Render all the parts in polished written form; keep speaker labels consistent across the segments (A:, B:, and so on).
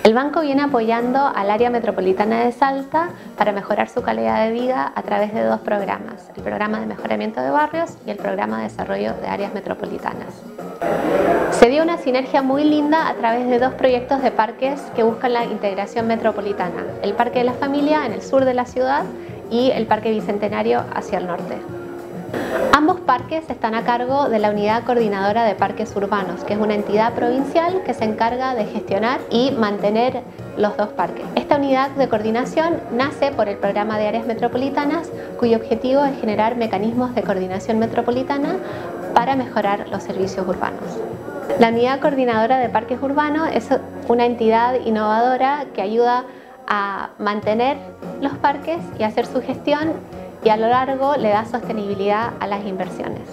A: El banco viene apoyando al área metropolitana de Salta para mejorar su calidad de vida a través de dos programas, el programa de mejoramiento de barrios y el programa de desarrollo de áreas metropolitanas. Se dio una sinergia muy linda a través de dos proyectos de parques que buscan la integración metropolitana, el Parque de la Familia en el sur de la ciudad y el Parque Bicentenario hacia el norte. Ambos parques están a cargo de la Unidad Coordinadora de Parques Urbanos, que es una entidad provincial que se encarga de gestionar y mantener los dos parques. Esta unidad de coordinación nace por el Programa de Áreas Metropolitanas, cuyo objetivo es generar mecanismos de coordinación metropolitana para mejorar los servicios urbanos. La Unidad Coordinadora de Parques Urbanos es una entidad innovadora que ayuda a mantener los parques y a hacer su gestión, y a lo largo le da sostenibilidad a las inversiones.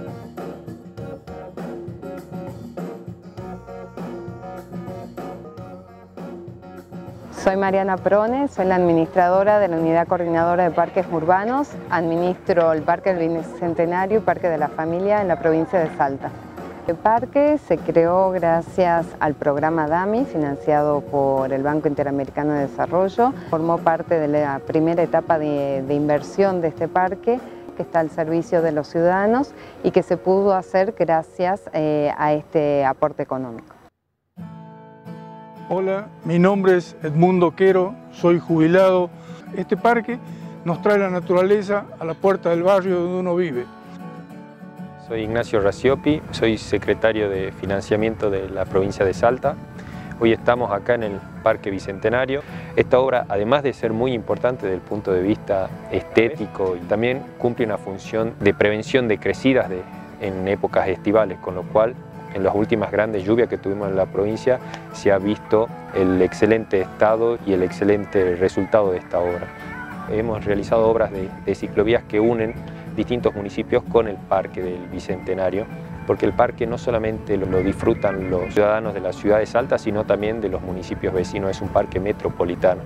B: Soy Mariana Prone, soy la administradora de la Unidad Coordinadora de Parques Urbanos. Administro el Parque del Bicentenario y Parque de la Familia en la provincia de Salta. El parque se creó gracias al programa DAMI, financiado por el Banco Interamericano de Desarrollo. Formó parte de la primera etapa de inversión de este parque, que está al servicio de los ciudadanos y que se pudo hacer gracias a este aporte económico.
C: Hola, mi nombre es Edmundo Quero, soy jubilado. Este parque nos trae la naturaleza a la puerta del barrio donde uno vive.
D: Soy Ignacio Raciopi, soy secretario de financiamiento de la provincia de Salta. Hoy estamos acá en el Parque Bicentenario. Esta obra, además de ser muy importante desde el punto de vista estético, también cumple una función de prevención de crecidas en épocas estivales, con lo cual en las últimas grandes lluvias que tuvimos en la provincia se ha visto el excelente estado y el excelente resultado de esta obra. Hemos realizado obras de ciclovías que unen distintos municipios con el Parque del Bicentenario, porque el parque no solamente lo disfrutan los ciudadanos de la ciudad de Salta, sino también de los municipios vecinos. Es un parque metropolitano.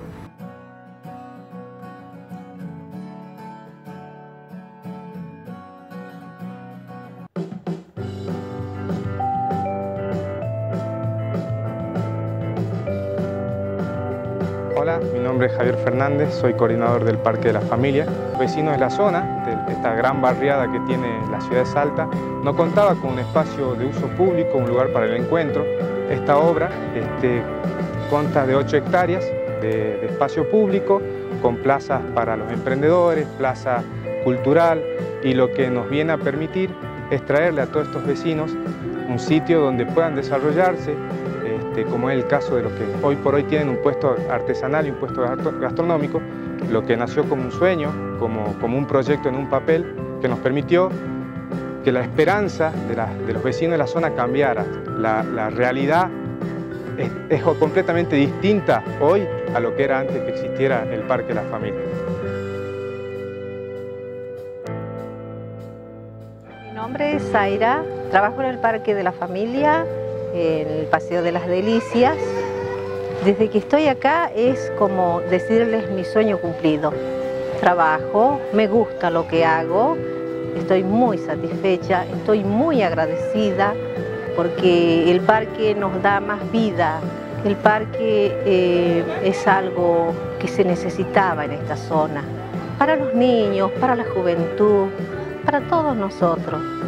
E: Hola, mi nombre es Javier Fernández, soy coordinador del Parque de la Familia. Vecinos de la zona, de esta gran barriada que tiene la ciudad de Salta, no contaba con un espacio de uso público, un lugar para el encuentro. Esta obra consta de 8 hectáreas de espacio público, con plazas para los emprendedores, plaza cultural, y lo que nos viene a permitir es traerle a todos estos vecinos un sitio donde puedan desarrollarse, como es el caso de los que hoy por hoy tienen un puesto artesanal y un puesto gastronómico, lo que nació como un sueño, como un proyecto en un papel, que nos permitió que la esperanza de los vecinos de la zona cambiara. La realidad es completamente distinta hoy a lo que era antes que existiera el Parque de la Familia.
F: Mi nombre es Zaira, trabajo en el Parque de la Familia, en el Paseo de las Delicias. Desde que estoy acá es como decirles mi sueño cumplido. Trabajo, me gusta lo que hago, estoy muy satisfecha, estoy muy agradecida porque el parque nos da más vida. El parque es algo que se necesitaba en esta zona, para los niños, para la juventud, para todos nosotros.